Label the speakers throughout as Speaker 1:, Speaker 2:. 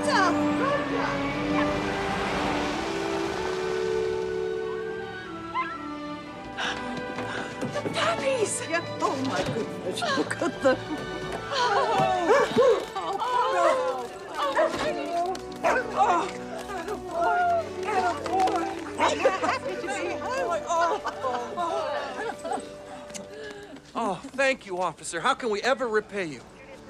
Speaker 1: The puppies!
Speaker 2: Yeah. Oh, my goodness, look at them.
Speaker 3: Oh, thank you, officer. How can we ever repay you?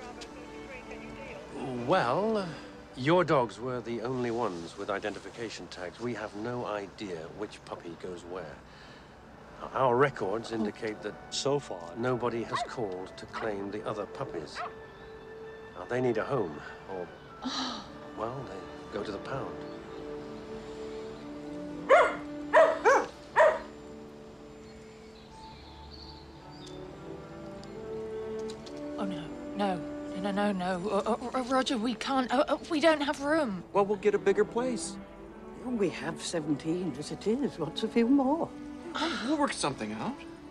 Speaker 4: Well, your dogs were the only ones with identification tags. We have no idea which puppy goes where. Our records indicate that so far nobody has called to claim the other puppies. Now, they need a home, or, well, they go to the pound.
Speaker 1: Oh, no. Roger, we can't. We don't have room.
Speaker 3: Well, we'll get a bigger place.
Speaker 2: We have 17 as it is. What's a few more?
Speaker 3: We'll work something out.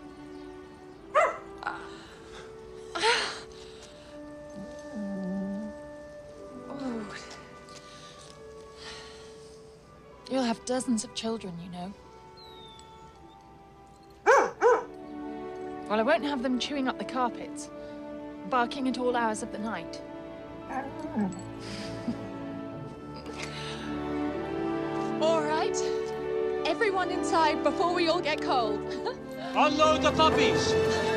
Speaker 1: You'll have dozens of children, you know. Well, I won't have them chewing up the carpets, barking at all hours of the night.
Speaker 5: All right. Everyone inside before we all get cold.
Speaker 6: Unload the puppies!